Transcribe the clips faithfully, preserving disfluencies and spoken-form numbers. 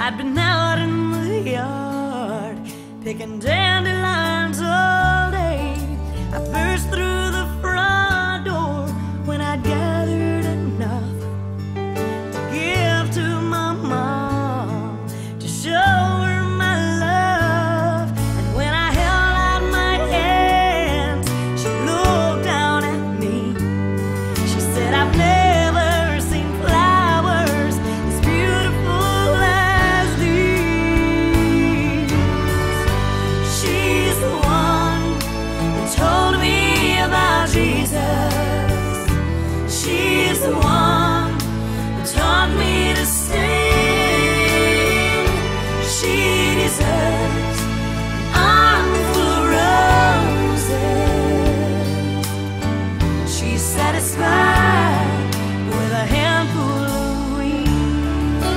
I'd been out in the yard picking dandelions all day. I burst through the front door when I'd gathered enough to give to my mom, to show her my love. And when I held out my hands, she looked down at me. She said, I've never seen flowers as beautiful as these. She's the one who told me about Jesus. She's the one who taught me to sing. She deserves an armful of roses. She's satisfied with a handful of weeds.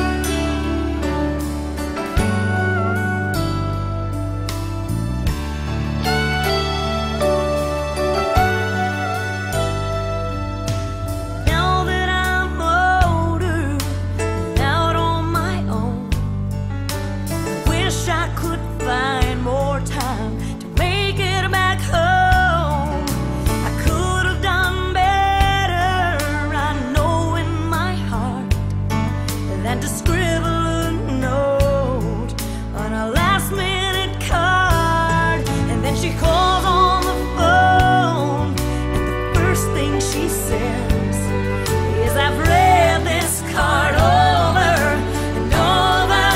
Now that I'm older and out on my own, I wish I could find more time to make it back home. I could have done better, I know in my heart, than to scribble a note on a last minute card. And then she calls on the phone, and the first thing she says is, I've read this card over and over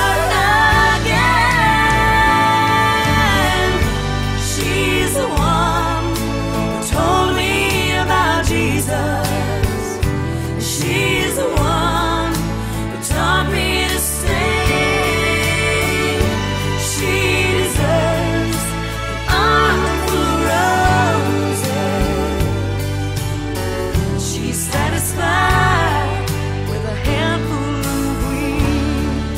again. She's the one who told me about Jesus. She's the one who taught me to sing. She deserves an armful of roses. She's satisfied with a handful of weeds.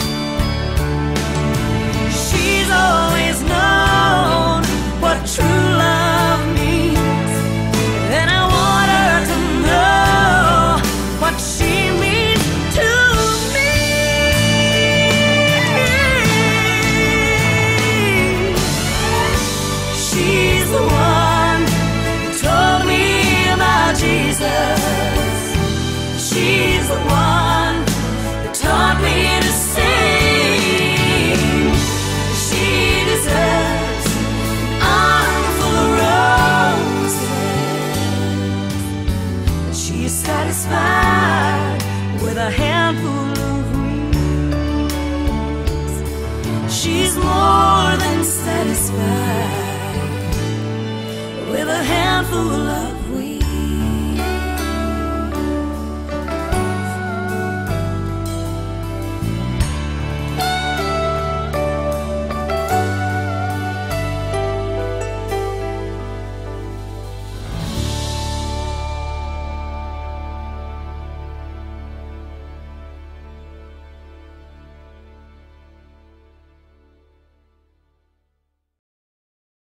She's always known what true love means, and I want her to know what she means to me. She's the one who told me about Jesus. She's the one who taught me to sing. She deserves an armful of roses. She's satisfied with a handful of weeds. She's more than satisfied with a handful of